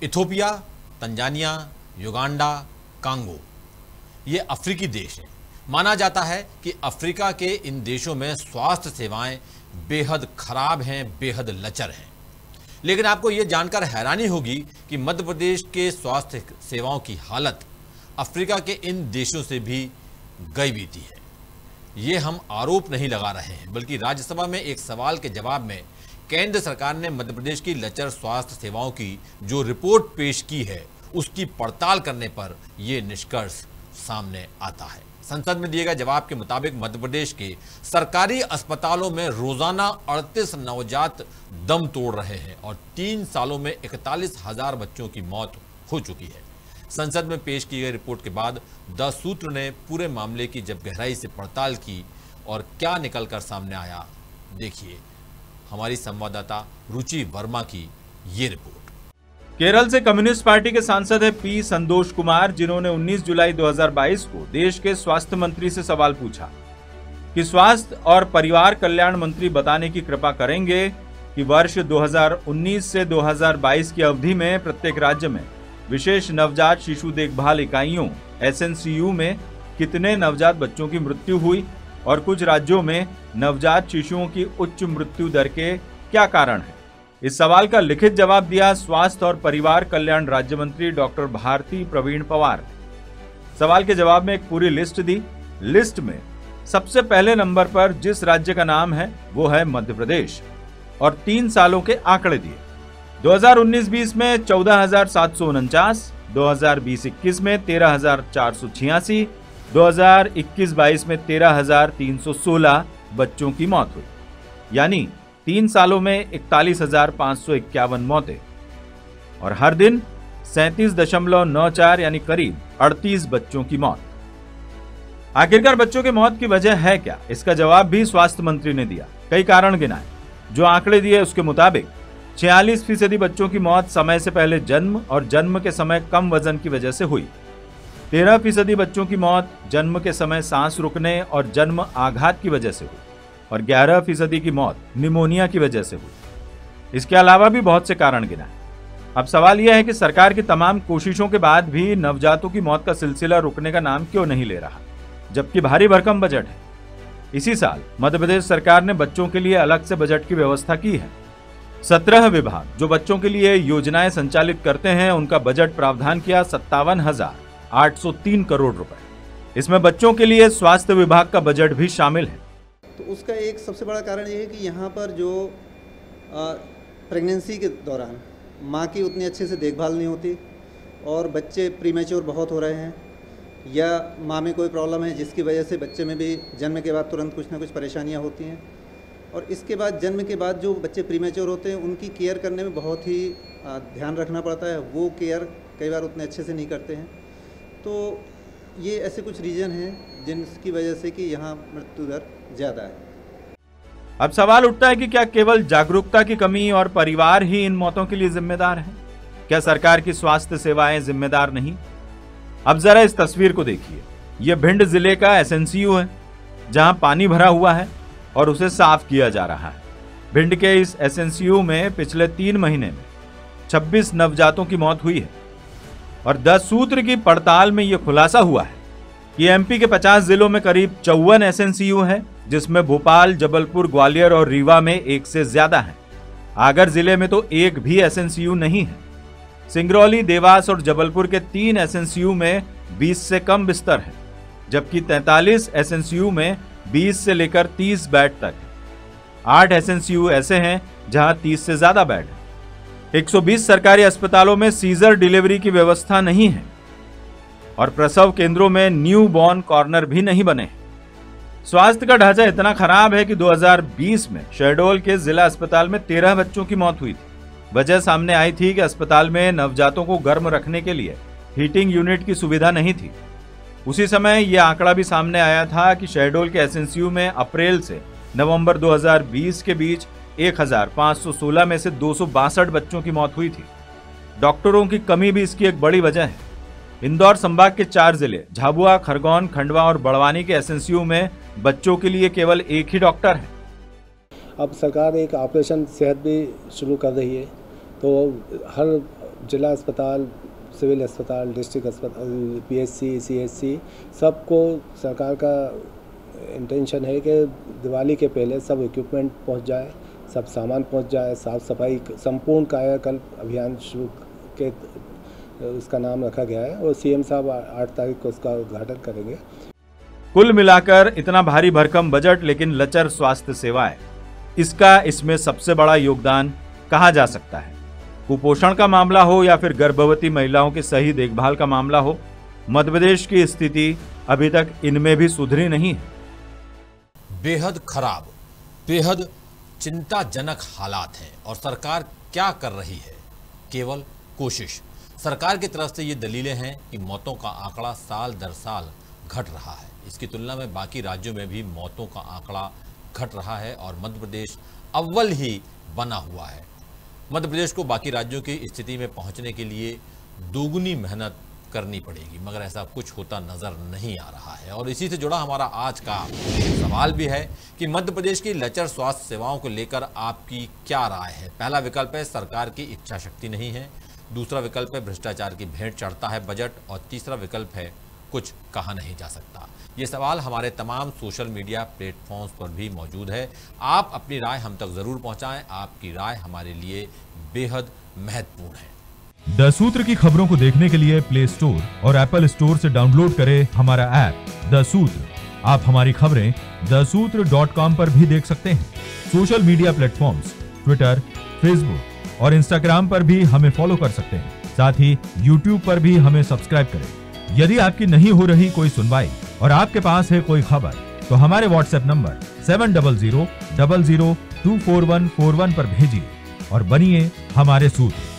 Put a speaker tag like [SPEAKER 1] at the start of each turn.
[SPEAKER 1] Ethiopia, Tanzania, Uganda, Congo ये अफ्रीकी देश हैं। माना जाता है कि अफ्रीका के इन देशों में स्वास्थ्य सेवाएं बेहद खराब हैं, बेहद लचर हैं। लेकिन आपको ये जानकर हैरानी होगी कि मध्य प्रदेश के स्वास्थ्य सेवाओं की हालत अफ्रीका के इन देशों से भी गई बीती है। ये हम आरोप नहीं लगा रहे हैं, बल्कि राज्यसभा में एक सवाल के जवाब में केंद्र सरकार ने मध्य प्रदेश की लचर स्वास्थ्य सेवाओं की जो रिपोर्ट पेश की है उसकी पड़ताल करने पर यह निष्कर्ष सामने आता है। संसद में दिए गए जवाब के मुताबिक मध्य प्रदेश के सरकारी अस्पतालों में रोजाना 38 नवजात दम तोड़ रहे हैं और 3 सालों में 41,000 बच्चों की मौत हो चुकी है। संसद में पेश की गई रिपोर्ट के बाद द सूत्र ने पूरे मामले की जब गहराई से पड़ताल की और क्या निकलकर सामने आया, देखिए हमारी संवाददाता रुचि वर्मा की ये रिपोर्ट।
[SPEAKER 2] केरल से कम्युनिस्ट पार्टी के सांसद है पी संतोष कुमार, जिन्होंने 19 जुलाई 2022 को देश के स्वास्थ्य मंत्री से सवाल पूछा कि स्वास्थ्य और परिवार कल्याण मंत्री बताने की कृपा करेंगे कि वर्ष 2019 से 2022 की अवधि में प्रत्येक राज्य में विशेष नवजात शिशु देखभाल इकाइयों SNCU में कितने नवजात बच्चों की मृत्यु हुई और कुछ राज्यों में नवजात शिशुओं की उच्च मृत्यु दर के क्या कारण है। इस सवाल का लिखित जवाब दिया स्वास्थ्य और परिवार कल्याण राज्य मंत्री डॉक्टर भारती प्रवीण पवार ने। सवाल के जवाब में एक पूरी लिस्ट दी। लिस्ट में सबसे पहले नंबर पर जिस राज्य का नाम है वो है मध्य प्रदेश और 3 सालों के आंकड़े दिए। 2019-20 में 14,749, 2020-21 में 13,486, 2021-22 में 13,316 बच्चों की मौत हुई, यानी 3 सालों में 41,551 मौतें और हर दिन 37.94 यानी करीब 38 बच्चोों की मौत। आखिरकार बच्चों की मौत की वजह है क्या, इसका जवाब भी स्वास्थ्य मंत्री ने दिया। कई कारण गिनाए। जो आंकड़े दिए उसके मुताबिक 46% बच्चों की मौत समय से पहले जन्म और जन्म के समय कम वजन की वजह से हुई। 13% बच्चों की मौत जन्म के समय सांस रुकने और जन्म आघात की वजह से हुई और 11% की मौत निमोनिया की वजह से हुई। इसके अलावा भी बहुत से कारण गिनाए। अब सवाल यह है कि सरकार की तमाम कोशिशों के बाद भी नवजातों की मौत का सिलसिला रुकने का नाम क्यों नहीं ले रहा, जबकि भारी भरकम बजट है। इसी साल मध्य प्रदेश सरकार ने बच्चों के लिए अलग से बजट की व्यवस्था की है। 17 विभाग जो बच्चों के लिए योजनाएं संचालित करते हैं, उनका बजट प्रावधान किया 57,803 करोड़ रुपए। इसमें बच्चों के लिए स्वास्थ्य विभाग का बजट भी शामिल है।
[SPEAKER 3] तो उसका एक सबसे बड़ा कारण ये है कि यहाँ पर जो प्रेगनेंसी के दौरान माँ की उतनी अच्छे से देखभाल नहीं होती और बच्चे प्रीमेच्योर बहुत हो रहे हैं, या माँ में कोई प्रॉब्लम है जिसकी वजह से बच्चे में भी जन्म के बाद तुरंत कुछ ना कुछ परेशानियाँ होती हैं। और इसके बाद जन्म के बाद जो बच्चे प्रीमेच्योर होते हैं उनकी केयर करने में बहुत ही ध्यान रखना पड़ता है। वो केयर कई बार उतने अच्छे से नहीं करते हैं। तो ये ऐसे कुछ रीज़न हैं जिनकी वजह से कि यहाँ मृत्यु दर ज़्यादा है।
[SPEAKER 2] अब सवाल उठता है कि क्या केवल जागरूकता की कमी और परिवार ही इन मौतों के लिए जिम्मेदार है? क्या सरकार की स्वास्थ्य सेवाएं जिम्मेदार नहीं? अब जरा इस तस्वीर को देखिए। यह भिंड जिले का SNCU है जहां पानी भरा हुआ है और उसे साफ किया जा रहा है। भिंड के इस SNCU में पिछले 3 महीने में 26 नवजातों की मौत हुई है और 10 सूत्र की पड़ताल में यह खुलासा हुआ है कि MP के 50 जिलों में करीब 54 SNCU है, जिसमें भोपाल, जबलपुर, ग्वालियर और रीवा में 1 से ज्यादा है। आगर जिले में तो 1 भी SNCU नहीं है। सिंगरौली, देवास और जबलपुर के 3 SNCU में 20 से कम बिस्तर है, जबकि 43 SNCU में 20 से लेकर 30 बेड तक है। 8 SNCU ऐसे हैं जहां 30 से ज्यादा बेड है। 120 सरकारी अस्पतालों में सीजर डिलीवरी की व्यवस्था नहीं है और प्रसव केंद्रों में न्यू बॉर्न कॉर्नर भी नहीं बने। स्वास्थ्य का ढांचा इतना खराब है कि 2020 में शहडोल के जिला अस्पताल में 13 बच्चों की मौत हुई थी। वजह सामने आई थी कि अस्पताल में नवजातों को गर्म रखने के लिए हीटिंग यूनिट की सुविधा नहीं थी। उसी समय यह आंकड़ा भी सामने आया था कि शहडोल के SNCU में अप्रैल से नवंबर 2020 के बीच 1,516 में से 262 बच्चों की मौत हुई थी। डॉक्टरों की कमी भी इसकी एक बड़ी वजह है। इंदौर संभाग के 4 जिले झाबुआ, खरगोन, खंडवा और बड़वानी के SNCU में बच्चों के लिए केवल एक ही डॉक्टर है।
[SPEAKER 4] अब सरकार एक ऑपरेशन सेहत भी शुरू कर रही है, तो हर जिला अस्पताल, सिविल अस्पताल, डिस्ट्रिक्ट अस्पताल, PSC, CHC सबको सरकार का इंटेंशन है कि दिवाली के पहले सब इक्विपमेंट पहुंच जाए, सब सामान पहुंच जाए, साफ़ सफाई संपूर्ण कायाकल्प अभियान शुरू के उसका नाम रखा गया है और CM साहब 8 तारीख को उसका उद्घाटन करेंगे।
[SPEAKER 2] कुल मिलाकर इतना भारी भरकम बजट लेकिन लचर स्वास्थ्य सेवाएं, इसका इसमें सबसे बड़ा योगदान कहा जा सकता है। कुपोषण का मामला हो या फिर गर्भवती महिलाओं की सही देखभाल का मामला हो, मध्य प्रदेश की स्थिति अभी तक इनमें भी सुधरी नहीं है।
[SPEAKER 1] बेहद खराब, बेहद चिंताजनक हालात हैं और सरकार क्या कर रही है? केवल कोशिश। सरकार की तरफ से ये दलीलें हैं कि मौतों का आंकड़ा साल दर साल घट रहा है। इसकी तुलना में बाकी राज्यों में भी मौतों का आंकड़ा घट रहा है और मध्य प्रदेश अव्वल ही बना हुआ है। मध्य प्रदेश को बाकी राज्यों की स्थिति में पहुंचने के लिए दोगुनी मेहनत करनी पड़ेगी, मगर ऐसा कुछ होता नजर नहीं आ रहा है। और इसी से जुड़ा हमारा आज का सवाल भी है कि मध्य प्रदेश की लचर स्वास्थ्य सेवाओं को लेकर आपकी क्या राय है? पहला विकल्प है सरकार की इच्छा शक्ति नहीं है, दूसरा विकल्प है भ्रष्टाचार की भेंट चढ़ता है बजट, और तीसरा विकल्प है कुछ कहा नहीं जा सकता। ये सवाल हमारे तमाम सोशल मीडिया प्लेटफॉर्म्स पर भी मौजूद है। आप अपनी राय हम तक जरूर पहुंचाएं। आपकी राय हमारे लिए बेहद महत्वपूर्ण है।
[SPEAKER 5] द सूत्र की खबरों को देखने के लिए प्ले स्टोर और एप्पल स्टोर से डाउनलोड करें हमारा ऐप द सूत्र। आप हमारी खबरें thesutra.com पर भी देख सकते हैं। Social media platforms Twitter, Facebook और इंस्टाग्राम पर भी हमें फॉलो कर सकते हैं। साथ ही यूट्यूब पर भी हमें सब्सक्राइब करें। यदि आपकी नहीं हो रही कोई सुनवाई और आपके पास है कोई खबर, तो हमारे व्हाट्सएप नंबर 700000244141 पर भेजिए और बनिए हमारे सूत्र।